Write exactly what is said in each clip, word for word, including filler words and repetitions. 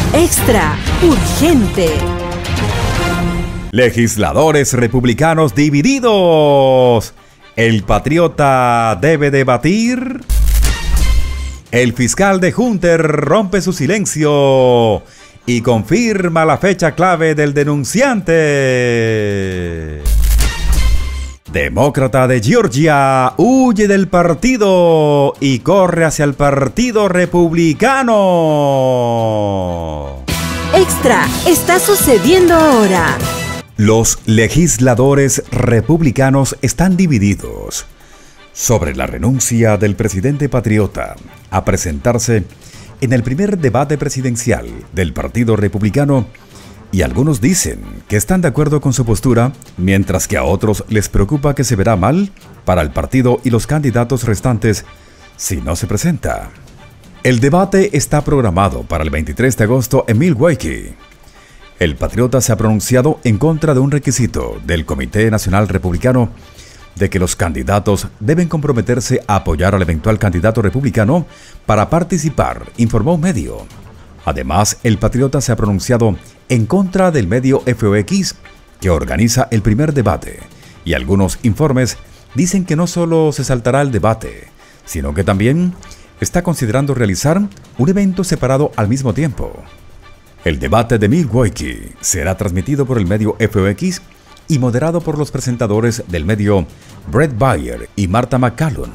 Extra urgente. Legisladores republicanos divididos. ¿El patriota debe debatir? El fiscal de Hunter rompe su silencio y confirma la fecha clave del denunciante. Demócrata de Georgia huye del partido y corre hacia el partido republicano. Extra está sucediendo ahora. Los legisladores republicanos están divididos sobre la renuncia del presidente patriota a presentarse en el primer debate presidencial del Partido Republicano, y algunos dicen que están de acuerdo con su postura, mientras que a otros les preocupa que se verá mal para el partido y los candidatos restantes si no se presenta. El debate está programado para el veintitrés de agosto en Milwaukee. El patriota se ha pronunciado en contra de un requisito del Comité Nacional Republicano de que los candidatos deben comprometerse a apoyar al eventual candidato republicano para participar, informó un medio. Además, el patriota se ha pronunciado en contra del medio F O X, que organiza el primer debate, y algunos informes dicen que no solo se saltará el debate, sino que también está considerando realizar un evento separado al mismo tiempo. El debate de Milwaukee será transmitido por el medio F O X y moderado por los presentadores del medio Brett Baier y Martha McCallum.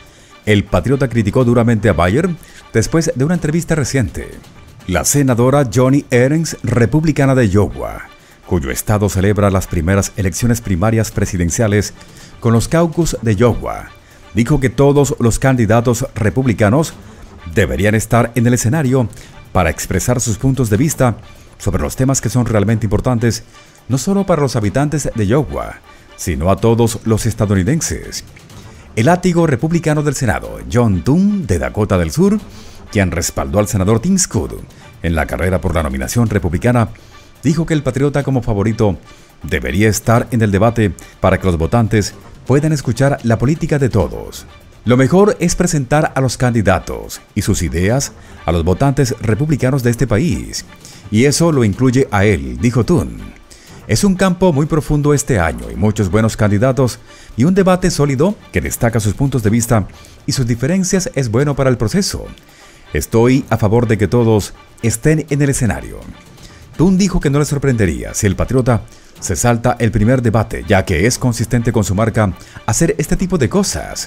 El patriota criticó duramente a Baier después de una entrevista reciente. La senadora Joni Ernst, republicana de Iowa, cuyo estado celebra las primeras elecciones primarias presidenciales con los caucus de Iowa, dijo que todos los candidatos republicanos deberían estar en el escenario para expresar sus puntos de vista sobre los temas que son realmente importantes, no solo para los habitantes de Iowa, sino a todos los estadounidenses. El látigo republicano del Senado, John Thune, de Dakota del Sur, quien respaldó al senador Tim Scott en la carrera por la nominación republicana, dijo que el patriota como favorito debería estar en el debate para que los votantes puedan escuchar la política de todos. Lo mejor es presentar a los candidatos y sus ideas a los votantes republicanos de este país, y eso lo incluye a él, dijo Thune. Es un campo muy profundo este año y muchos buenos candidatos y un debate sólido que destaca sus puntos de vista y sus diferencias es bueno para el proceso. Estoy a favor de que todos estén en el escenario. Thune dijo que no le sorprendería si el patriota se salta el primer debate, ya que es consistente con su marca hacer este tipo de cosas.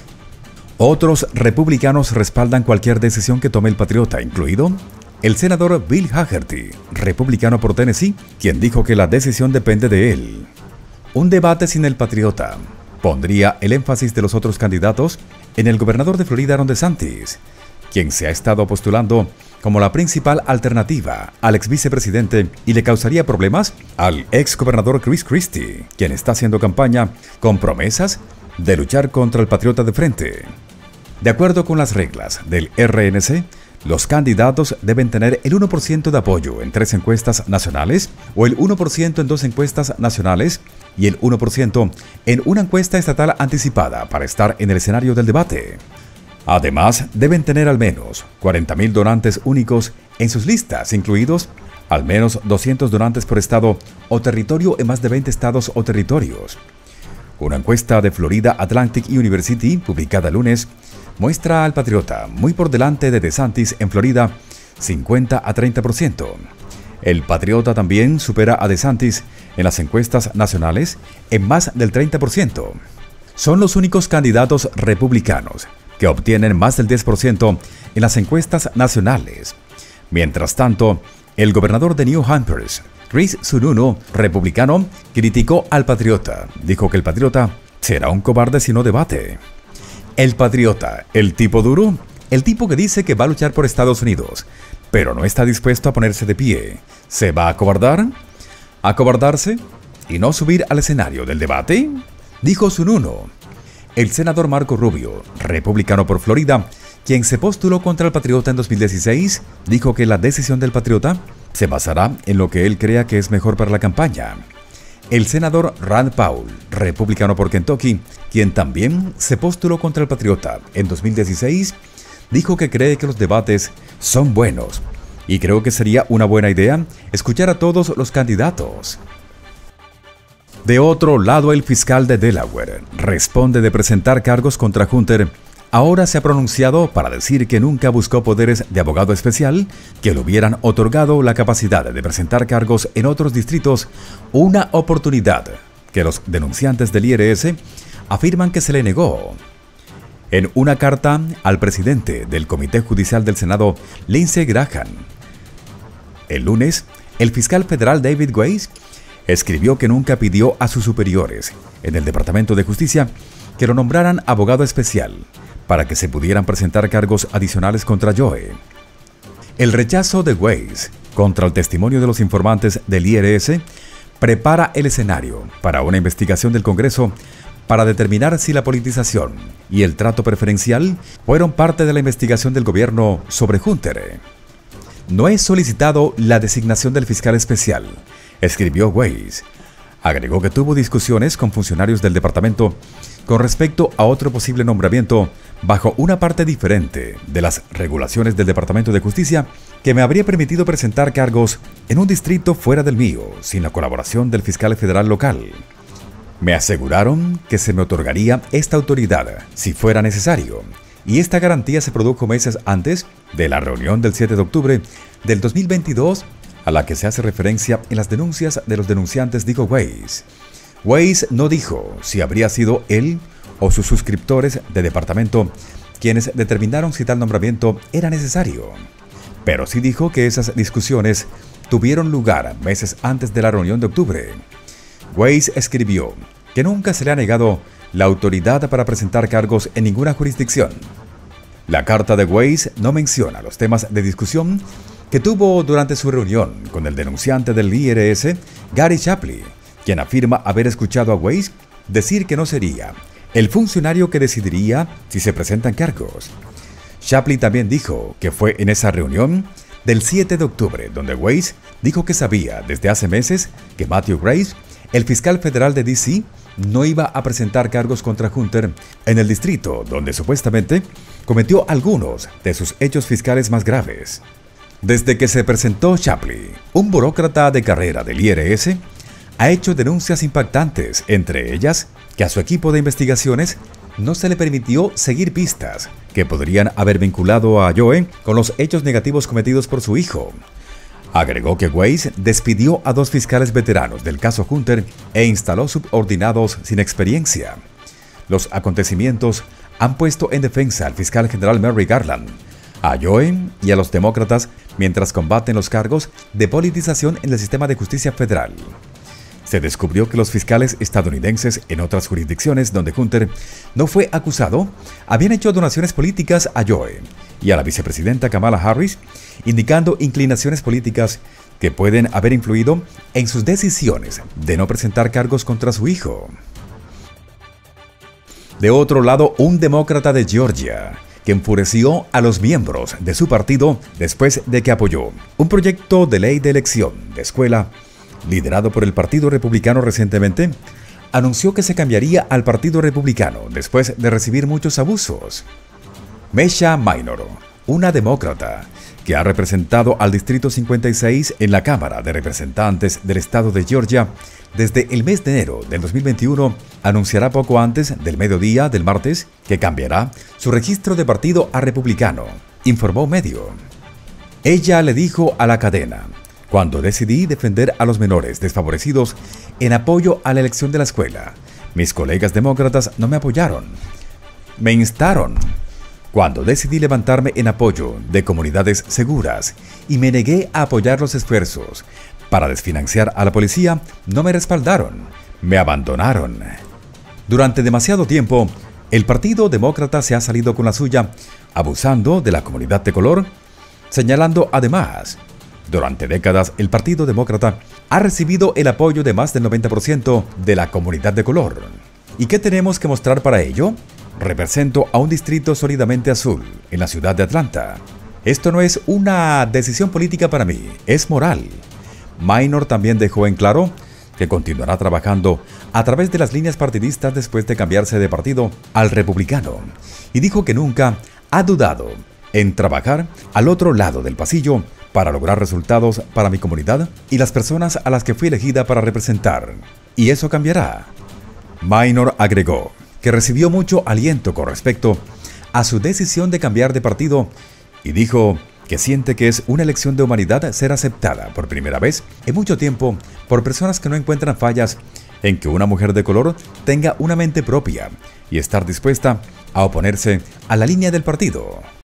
Otros republicanos respaldan cualquier decisión que tome el patriota, incluido el senador Bill Hagerty, republicano por Tennessee, quien dijo que la decisión depende de él. Un debate sin el patriota pondría el énfasis de los otros candidatos en el gobernador de Florida, Ron DeSantis, quien se ha estado postulando como la principal alternativa al ex vicepresidente, y le causaría problemas al ex gobernador Chris Christie, quien está haciendo campaña con promesas de luchar contra el patriota de frente. De acuerdo con las reglas del R N C, los candidatos deben tener el uno por ciento de apoyo en tres encuestas nacionales, o el uno por ciento en dos encuestas nacionales y el uno por ciento en una encuesta estatal anticipada para estar en el escenario del debate. Además, deben tener al menos cuarenta mil donantes únicos en sus listas, incluidos al menos doscientos donantes por estado o territorio en más de veinte estados o territorios. Una encuesta de Florida Atlantic University, publicada el lunes, muestra al patriota muy por delante de DeSantis en Florida, cincuenta a treinta por ciento. El patriota también supera a DeSantis en las encuestas nacionales en más del treinta por ciento. Son los únicos candidatos republicanos que obtienen más del diez por ciento en las encuestas nacionales. Mientras tanto, el gobernador de New Hampshire, Chris Sununu, republicano, criticó al patriota. Dijo que el patriota será un cobarde si no debate. El patriota, el tipo duro, el tipo que dice que va a luchar por Estados Unidos, pero no está dispuesto a ponerse de pie, ¿se va a acobardar? ¿Acobardarse y no subir al escenario del debate? Dijo Sununu. El senador Marco Rubio, republicano por Florida, quien se postuló contra el patriota en dos mil dieciséis, dijo que la decisión del patriota se basará en lo que él crea que es mejor para la campaña. El senador Rand Paul, republicano por Kentucky, quien también se postuló contra el patriota en dos mil dieciséis, dijo que cree que los debates son buenos y creo que sería una buena idea escuchar a todos los candidatos. De otro lado, el fiscal de Delaware responde de presentar cargos contra Hunter. Ahora se ha pronunciado para decir que nunca buscó poderes de abogado especial que le hubieran otorgado la capacidad de presentar cargos en otros distritos, una oportunidad que los denunciantes del I R S afirman que se le negó. En una carta al presidente del Comité Judicial del Senado, Lindsey Graham, el lunes, el fiscal federal David Weiss escribió que nunca pidió a sus superiores en el Departamento de Justicia que lo nombraran abogado especial para que se pudieran presentar cargos adicionales contra Joe. El rechazo de Weiss contra el testimonio de los informantes del I R S prepara el escenario para una investigación del Congreso para determinar si la politización y el trato preferencial fueron parte de la investigación del gobierno sobre Hunter. No he solicitado la designación del fiscal especial, escribió Weiss. Agregó que tuvo discusiones con funcionarios del departamento con respecto a otro posible nombramiento bajo una parte diferente de las regulaciones del Departamento de Justicia que me habría permitido presentar cargos en un distrito fuera del mío, sin la colaboración del fiscal federal local. Me aseguraron que se me otorgaría esta autoridad si fuera necesario, y esta garantía se produjo meses antes de la reunión del siete de octubre del dos mil veintidós a la que se hace referencia en las denuncias de los denunciantes, dijo Weiss. Weiss no dijo si habría sido él o sus suscriptores de departamento quienes determinaron si tal nombramiento era necesario, pero sí dijo que esas discusiones tuvieron lugar meses antes de la reunión de octubre. Weiss escribió que nunca se le ha negado la autoridad para presentar cargos en ninguna jurisdicción. La carta de Weiss no menciona los temas de discusión que tuvo durante su reunión con el denunciante del I R S, Gary Shapley, quien afirma haber escuchado a Weiss decir que no sería el funcionario que decidiría si se presentan cargos. Shapley también dijo que fue en esa reunión del siete de octubre donde Weiss dijo que sabía desde hace meses que Matthew Graves, el fiscal federal de D C, no iba a presentar cargos contra Hunter en el distrito donde supuestamente cometió algunos de sus hechos fiscales más graves. Desde que se presentó Shapley, un burócrata de carrera del I R S, ha hecho denuncias impactantes, entre ellas que a su equipo de investigaciones no se le permitió seguir pistas que podrían haber vinculado a Joe con los hechos negativos cometidos por su hijo. Agregó que Weiss despidió a dos fiscales veteranos del caso Hunter e instaló subordinados sin experiencia. Los acontecimientos han puesto en defensa al fiscal general Merrick Garland, a Joe y a los demócratas mientras combaten los cargos de politización en el sistema de justicia federal. Se descubrió que los fiscales estadounidenses en otras jurisdicciones donde Hunter no fue acusado habían hecho donaciones políticas a Joe y a la vicepresidenta Kamala Harris, indicando inclinaciones políticas que pueden haber influido en sus decisiones de no presentar cargos contra su hijo. De otro lado, un demócrata de Georgia que enfureció a los miembros de su partido después de que apoyó un proyecto de ley de elección de escuela liderado por el Partido Republicano recientemente, anunció que se cambiaría al Partido Republicano después de recibir muchos abusos. Mesha Minor, una demócrata que ha representado al Distrito cincuenta y seis en la Cámara de Representantes del Estado de Georgia desde el mes de enero del dos mil veintiuno, anunciará poco antes del mediodía del martes que cambiará su registro de partido a republicano, informó Medio. Ella le dijo a la cadena: cuando decidí defender a los menores desfavorecidos en apoyo a la elección de la escuela, mis colegas demócratas no me apoyaron. Me instaron. Cuando decidí levantarme en apoyo de comunidades seguras y me negué a apoyar los esfuerzos para desfinanciar a la policía, no me respaldaron. Me abandonaron. Durante demasiado tiempo, el Partido Demócrata se ha salido con la suya, abusando de la comunidad de color, señalando además: durante décadas, el Partido Demócrata ha recibido el apoyo de más del noventa por ciento de la comunidad de color. ¿Y qué tenemos que mostrar para ello? Represento a un distrito sólidamente azul en la ciudad de Atlanta. Esto no es una decisión política para mí, es moral. Minor también dejó en claro que continuará trabajando a través de las líneas partidistas después de cambiarse de partido al republicano, y dijo que nunca ha dudado en trabajar al otro lado del pasillo para lograr resultados para mi comunidad y las personas a las que fui elegida para representar. Y eso cambiará. Maynor agregó que recibió mucho aliento con respecto a su decisión de cambiar de partido y dijo que siente que es una elección de humanidad ser aceptada por primera vez en mucho tiempo por personas que no encuentran fallas en que una mujer de color tenga una mente propia y estar dispuesta a oponerse a la línea del partido.